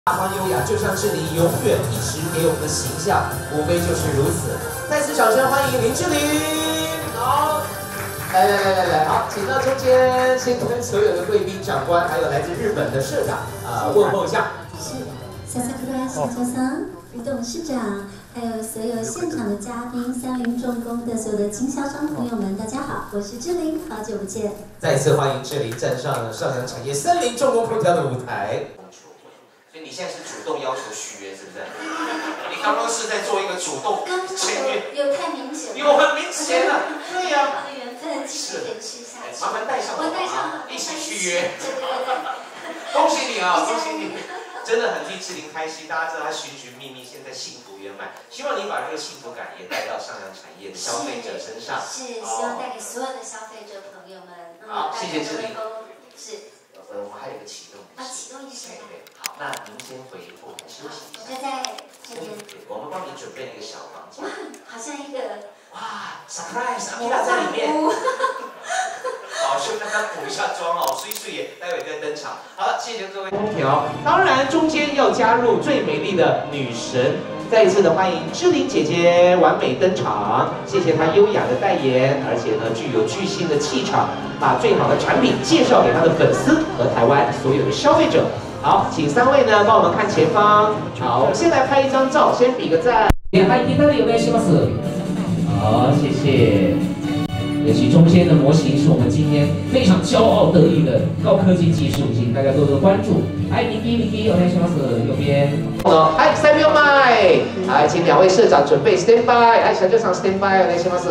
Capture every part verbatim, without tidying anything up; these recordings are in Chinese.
大方优雅，就像是你永远一直给我们的形象，无非就是如此。再次掌声欢迎林志玲。好，来来来来来，好，请到中间，先跟所有的贵宾、长官，还有来自日本的社长啊、呃、问候一下。 是，萨萨克拉小乔桑、吴董事长，还有所有现场的嘉宾、三菱重工的所有的经销商朋友们，大家好，我是志玲，好久不见。 再次欢迎志玲站上了上扬产业森林重工空调的舞台。 所以你现在是主动要求续约，是不是？你刚刚是在做一个主动签约， 有太明显了， 有很明显了，对呀、 啊。缘分继续延续下去。 麻烦带上我， 我带上， 一起续约。 对对对。 恭喜你啊，恭喜你！真的很替志玲开心，大家知道她寻寻觅觅，现在幸福圆满。希望你把这个幸福感也带到上扬产业的消费者身上。 是，希望带给所有的消费者朋友们。 好，谢谢志玲。 是。 呃，我还有个启动仪式。 啊，启动仪式。 对对。好，那您先回后台休息一下。 我就在这边。 我们帮你准备了一个小房间。 哇，好像一个。 哇 ，surprise， 阿米拉在里面。好，先让他补一下妆哦，水水也待会再登场。好了，谢谢各位空调。当然，中间要加入最美丽的女神，再一次的欢迎志玲姐姐完美登场。谢谢她优雅的代言，而且呢具有巨星的气场，把最好的产品介绍给她的粉丝和台湾所有的消费者。好，请三位呢帮我们看前方。好，我们先来拍一张照，先比个赞。はい、いただきお願いします。好，谢谢。 尤其中间的模型是我们今天非常骄傲得意的高科技技术，请大家多多关注。哎，右右右，お願いします。右边。好，哎，三秒麦。来，请两位社长准备 stand by。哎，小队长 stand by，お願いします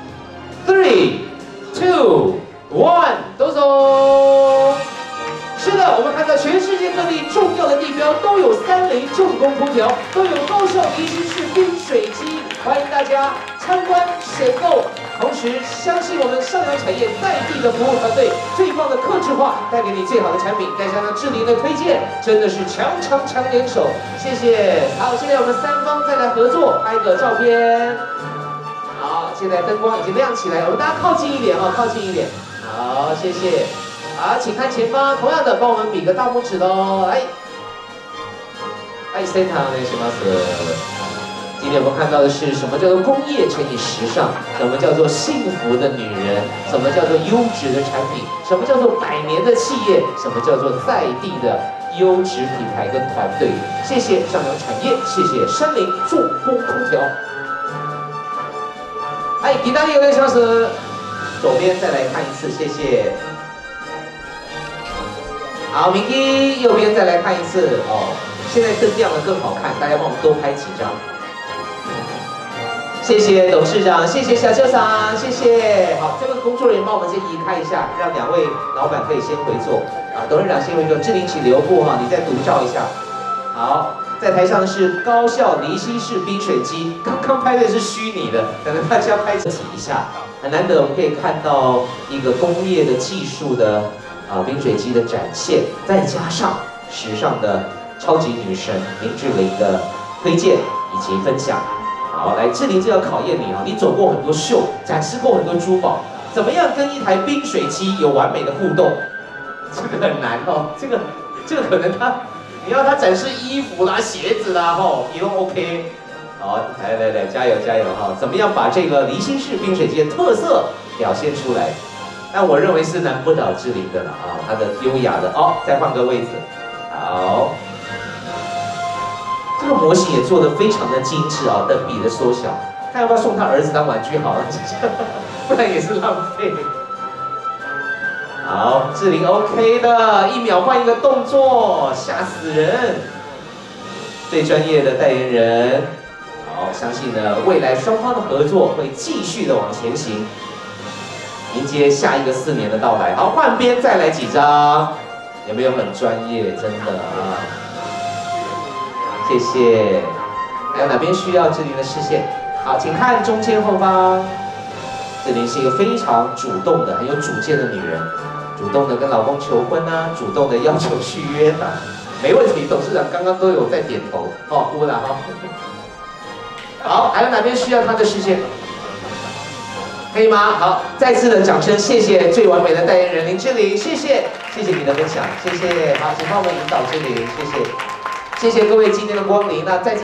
。Three, two, one， 都走。是的，我们看到全世界各地重要的地标都有三菱重工空调，都有高效离心式冰水机，欢迎大家参观选购。 同时，相信我们上扬产业在地的服务团队，最棒的客制化，带给你最好的产品，再加上志玲的推荐，真的是强强强联手。谢谢。好，现在我们三方再来合作拍个照片。好，现在灯光已经亮起来了，我们大家靠近一点啊，靠近一点。好，谢谢。好，请看前方，同样的帮我们比个大拇指喽。哎，哎，センターお願いします。 今天我们看到的是什么叫做工业乘以时尚，什么叫做幸福的女人，什么叫做优质的产品，什么叫做百年的企业，什么叫做在地的优质品牌跟团队。谢谢上扬产业，谢谢山林重工空调。哎，意大利有点小时，左边再来看一次，谢谢。好，明基右边再来看一次哦。现在灯亮的更好看，大家帮我们多拍几张。 谢谢董事长，谢谢小校长，谢谢。好，这个工作人员帮我们先移开一下，让两位老板可以先回座。啊，董事长先回座，志玲请留步哈，你再独照一下。好，在台上的是高效离心式冰水机，刚刚拍的是虚拟的，可能大家拍起一下。很难得我们可以看到一个工业的技术的啊冰水机的展现，再加上时尚的超级女神林志玲的推荐以及分享。 好，来，志玲就要考验你啊！你走过很多秀，展示过很多珠宝，怎么样跟一台冰水机有完美的互动？这个很难哦，这个这个可能他，你要他展示衣服啦、鞋子啦，吼，你都 OK。好，来来来，加油加油哈！怎么样把这个离心式冰水机的特色表现出来？那我认为是难不倒志玲的了啊，她的优雅的哦，再换个位置，好。 这个模型也做得非常的精致啊，等比的缩小，看要不要送他儿子当玩具好了，不然也是浪费。好，志玲 OK 的，一秒换一个动作，吓死人！最专业的代言人，好，相信呢未来双方的合作会继续的往前行，迎接下一个四年的到来。好，换边再来几张，有没有很专业？真的啊。 谢谢。还有哪边需要志玲的视线？好，请看中间后方。志玲是一个非常主动的、很有主见的女人，主动的跟老公求婚啊，主动的要求续约啊，没问题。董事长刚刚都有在点头，哦，乌了哈。好，还有哪边需要她的视线？可以吗？好，再次的掌声，谢谢最完美的代言人林志玲，谢谢，谢谢你的分享，谢谢。好，请帮我们引导志玲，谢谢。 谢谢各位今天的光临，那再见。